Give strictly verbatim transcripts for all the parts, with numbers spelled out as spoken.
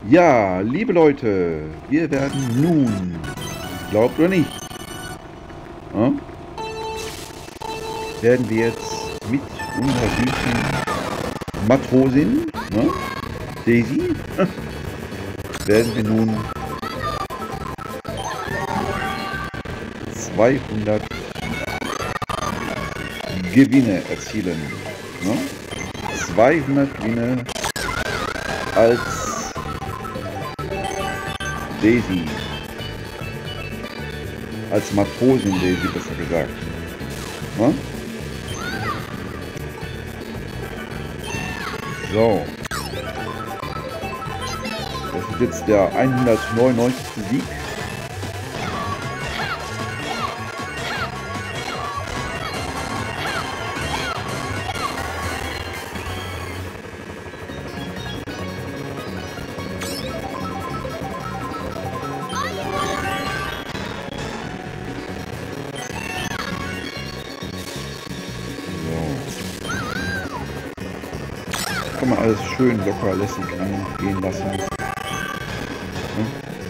Ja, liebe Leute, wir werden nun, glaubt oder nicht, ja, werden wir jetzt mit unserer süßen Matrosin, ne, Daisy, werden wir nun zweihundert Gewinne erzielen. Ne? zweihundert Gewinne als Daisy. Als Matrosin Daisy, besser gesagt. Ne? So. Das ist jetzt der hundertneunundneunzigste Sieg. Kann man alles schön locker lässig angehen lassen. Ja.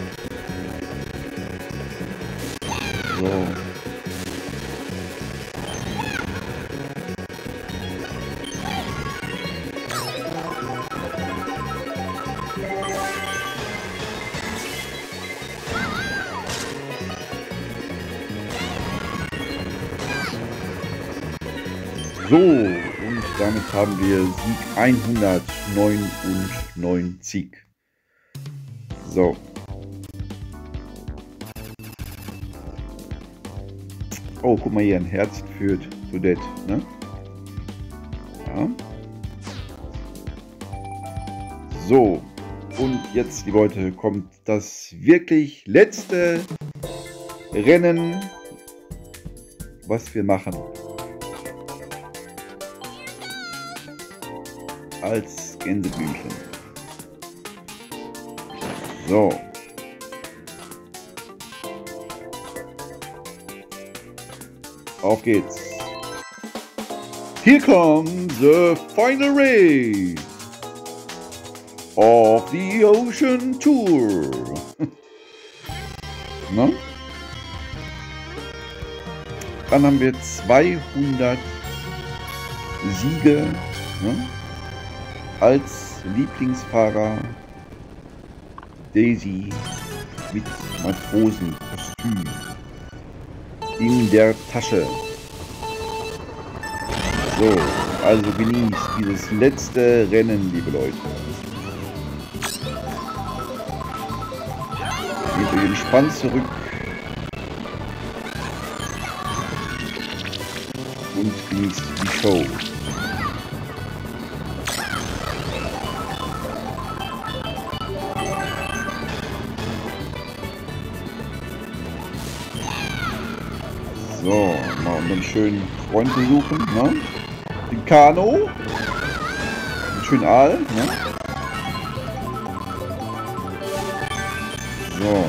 So. So, und damit haben wir Sieg hundertneunundneunzig. So. Oh, guck mal hier, ein Herz führt zu det, ne? Ja. So, und jetzt, die Leute, kommt das wirklich letzte Rennen, was wir machen. Als Gänseblümchen. So. Auf geht's. Here comes the final race of the Ocean Tour. Na? Dann haben wir zweihundert Siege, ne? Als Lieblingsfahrer Daisy mit Matrosenkostüm in der Tasche. So, also genießt dieses letzte Rennen, liebe Leute. Geht euch entspannt zurück und genießt die Show. So, mal unseren schönen Freund besuchen, ne? Den Kano. Den schönen Aal, ne? So.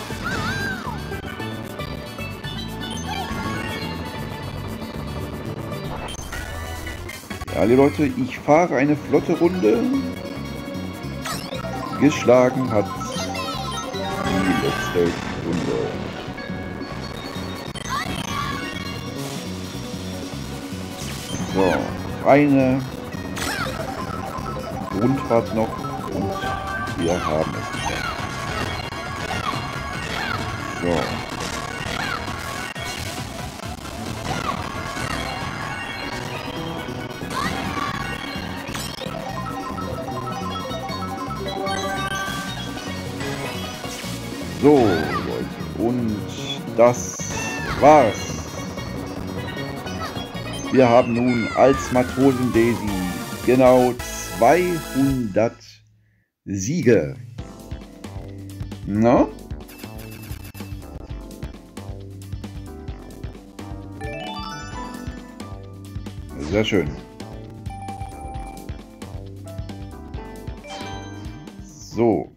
Ja, liebe Leute, ich fahre eine flotte Runde. Geschlagen hat die letzte Runde. So, eine Rundfahrt noch und wir haben es geschafft. So. So, Leute, und das war's. Wir haben nun als Matrosen Daisy genau zweihundert Siege. Na? Sehr schön. So.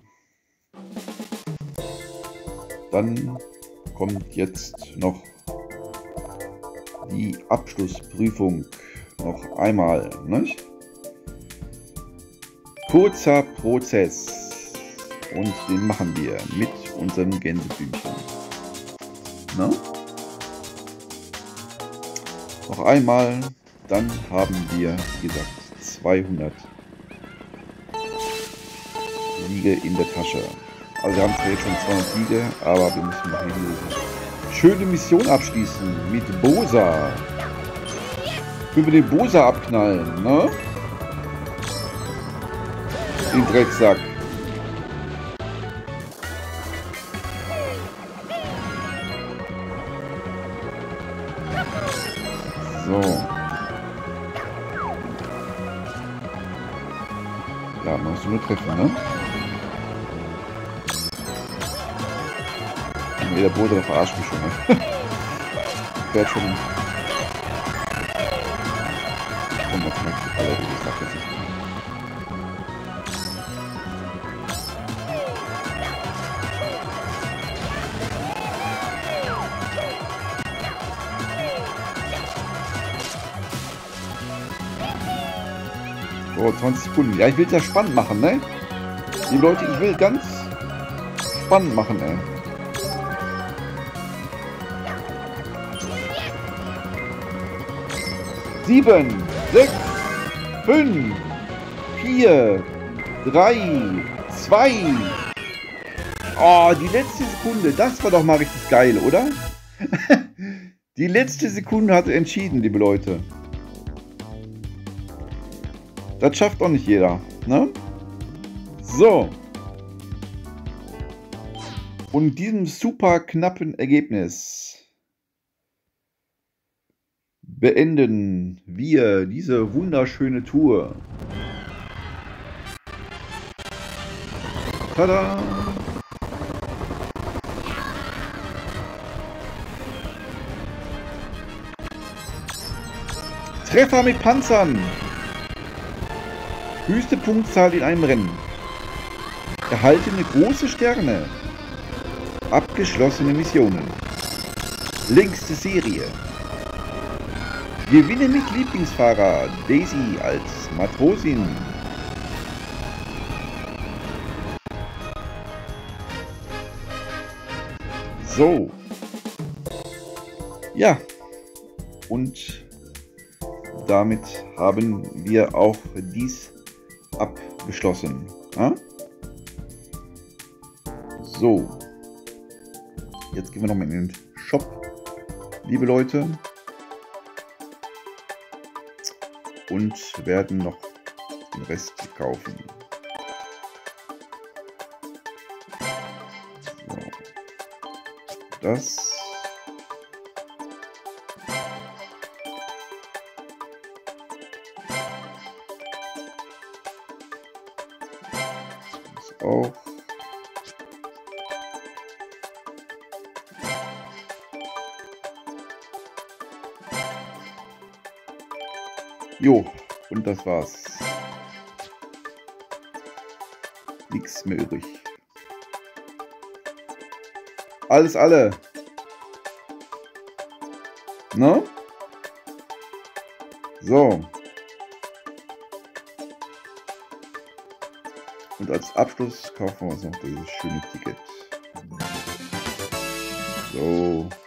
Dann kommt jetzt noch die Abschlussprüfung noch einmal, nicht? Kurzer Prozess. Und den machen wir mit unserem Gänseblümchen. Na? Noch einmal, dann haben wir, wie gesagt, zweihundert Siege in der Tasche. Also wir haben zwar jetzt schon zweihundert Siege, aber wir müssen noch hier diese schöne Mission abschließen mit Bosa. Können wir den Bosa abknallen, ne? Den Drecksack. So. Ja, musst du nur treffen, ne? Der Boden, der verarscht mich schon, ne? Ich werde schon... Und was macht die alle, wie gesagt, jetzt nicht. So, zwanzig Sekunden. Ja, ich will es ja spannend machen, ne? Die Leute, ich will ganz spannend machen, ey. Sieben, sechs, fünf, vier, drei, zwei. Oh, die letzte Sekunde. Das war doch mal richtig geil, oder? Die letzte Sekunde hat entschieden, liebe Leute. Das schafft doch nicht jeder, ne? So. Und in diesem super knappen Ergebnis beenden wir diese wunderschöne Tour. Tada! Treffer mit Panzern! Höchste Punktzahl in einem Rennen. Erhaltene große Sterne. Abgeschlossene Missionen. Längste Serie. Gewinne mit Lieblingsfahrer Daisy als Matrosin. So. Ja. Und damit haben wir auch dies abgeschlossen. Ja? So. Jetzt gehen wir nochmal in den Shop, liebe Leute. Und werden noch den Rest kaufen. So. Das. Das auch. Jo, und das war's. Nichts mehr übrig. Alles alle. Ne? So. Und als Abschluss kaufen wir uns noch dieses schöne Ticket. So.